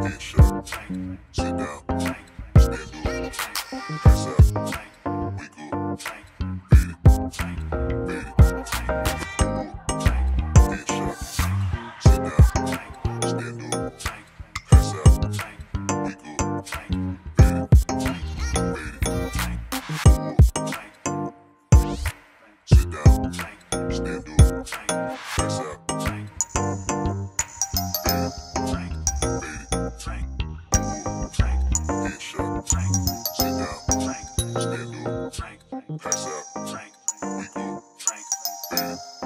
Headshot, sit down, stand up, pass out, wake up, beat it, headshot, sit down, stand up, pass out, wake up, beat it, sit down, stand up, pass out. Headshot, sit down, stand up, pass out, wake up, beat it.